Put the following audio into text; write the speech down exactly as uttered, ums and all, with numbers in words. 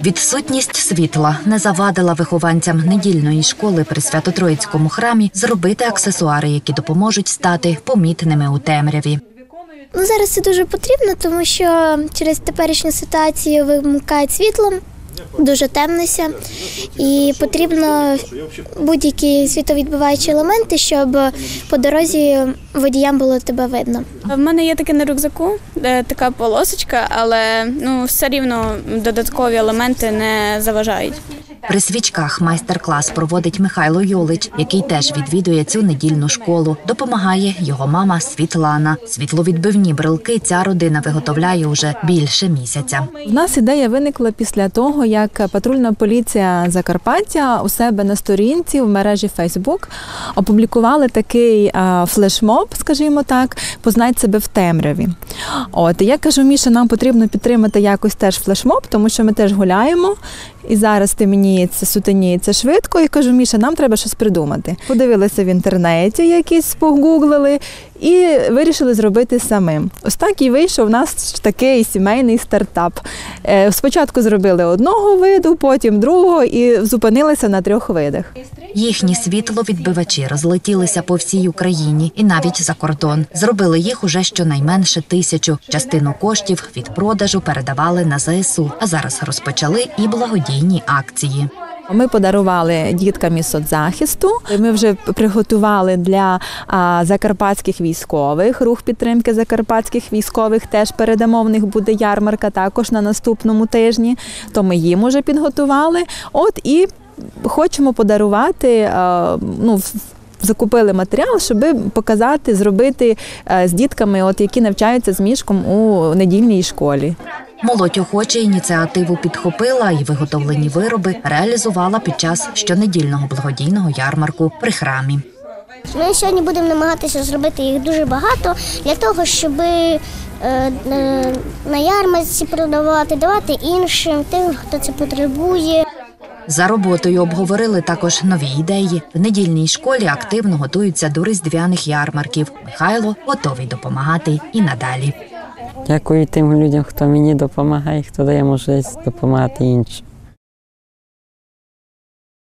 Відсутність світла не завадила вихованцям недільної школи при Свято-Троїцькому храмі зробити аксесуари, які допоможуть стати помітними у темряві. Ну, зараз це дуже потрібно, тому що через теперішню ситуацію вимикають світло, дуже темнися, і потрібно будь-які світловідбиваючі елементи, щоб по дорозі водіям було тебе видно. В мене є таке на рюкзаку, така полосочка, але ну, все рівно додаткові елементи не заважають. При свічках майстер-клас проводить Михайло Юлич, який теж відвідує цю недільну школу. Допомагає його мама Світлана. Світловідбивні брелки ця родина виготовляє уже більше місяця. У нас ідея виникла після того, як патрульна поліція Закарпаття у себе на сторінці в мережі Фейсбук опублікували такий флешмоб, скажімо так, «Познай себе в темряві». От, і я кажу, Міша, нам потрібно підтримати якось теж флешмоб, тому що ми теж гуляємо. І зараз темніється, сутеніється швидко, і кажу, Міша, нам треба щось придумати. Подивилися в інтернеті, якісь погуглили, і вирішили зробити самим. Ось так і вийшов у нас такий сімейний стартап. Спочатку зробили одного виду, потім другого, і зупинилися на трьох видах. Їхні світловідбивачі розлетілися по всій Україні і навіть за кордон. Зробили їх уже щонайменше тисячу. Частину коштів від продажу передавали на зе ес у, а зараз розпочали і благодійні акції. Ми подарували діткам із соцзахисту. Ми вже приготували для а, закарпатських військових, рух підтримки закарпатських військових. Теж передамо, в них буде ярмарка також на наступному тижні. То ми їм уже підготували. От і хочемо подарувати, а, ну, закупили матеріал, щоб показати, зробити а, з дітками, от, які навчаються з Мішком у недільній школі. Молодь охоче ініціативу підхопила і виготовлені вироби реалізувала під час щонедільного благодійного ярмарку при храмі. Ми сьогодні будемо намагатися зробити їх дуже багато для того, щоб на ярмарці продавати, давати іншим, тим, хто це потребує. За роботою обговорили також нові ідеї. В недільній школі активно готуються до різдвяних ярмарків. Михайло готовий допомагати і надалі. Дякую тим людям, хто мені допомагає, хто дає можливість допомагати іншим.